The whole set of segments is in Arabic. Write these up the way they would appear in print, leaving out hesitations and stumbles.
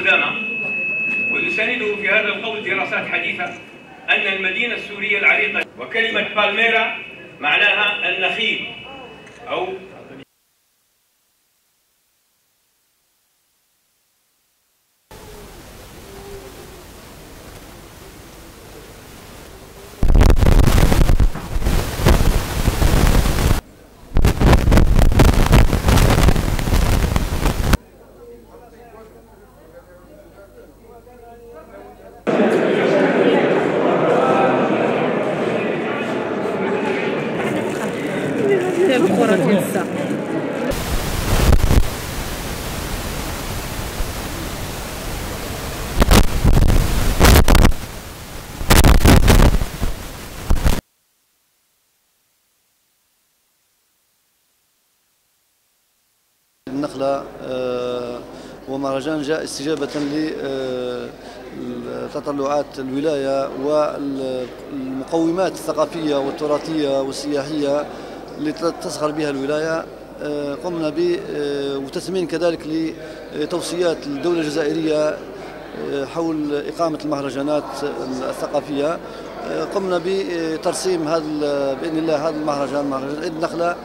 ويسانده في هذا القول دراسات حديثة أن المدينة السورية العريقة، وكلمة بالميرا معناها النخيل أو النخلة ومهرجان جاء استجابة لتطلعات الولاية والمقومات الثقافية والتراثية والسياحية اللي تسخر بها الولاية. قمنا وتثمين كذلك لتوصيات الدولة الجزائرية حول إقامة المهرجانات الثقافية. قمنا بترسيم بإذن الله هذا المهرجان، مهرجان عيد النخلة،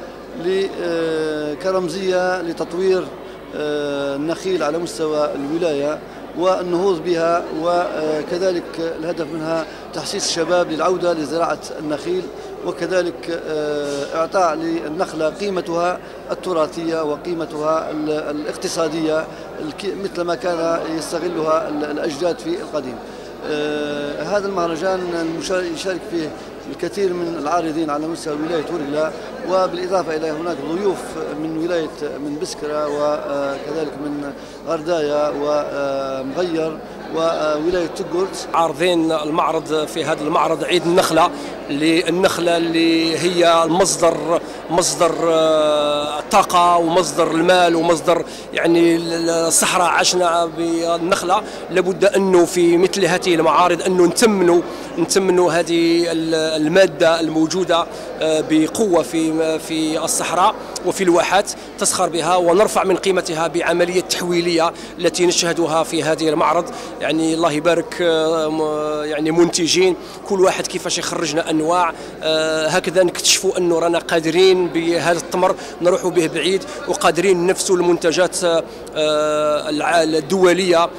كرمزية لتطوير النخيل على مستوى الولاية والنهوض بها، وكذلك الهدف منها تحسيس الشباب للعودة لزراعة النخيل، وكذلك إعطاء للنخلة قيمتها التراثية وقيمتها الاقتصادية مثل ما كان يستغلها الأجداد في القديم. هذا المهرجان يشارك فيه الكثير من العارضين على مستوى ولاية ورقلة، وبالإضافة إلى هناك ضيوف من بسكرة وكذلك من غرداية ومغير وولاية تقرت. عارضين المعرض في هذا المعرض عيد النخلة، للنخلة اللي هي مصدر الطاقة ومصدر المال ومصدر يعني الصحراء عشنا بالنخلة. لابد أنه في مثل هذه المعارض أنه نتمنوا هذه المادة الموجودة بقوة في الصحراء وفي الواحات، تسخر بها ونرفع من قيمتها بعملية تحويلية التي نشهدها في هذه المعرض. يعني الله يبارك يعني منتجين كل واحد كيفاش يخرجنا أنواع، هكذا نكتشفوا أنه رانا قادرين بهذا التمر نروحوا به بعيد، وقادرين ننافسوا المنتجات الدولية.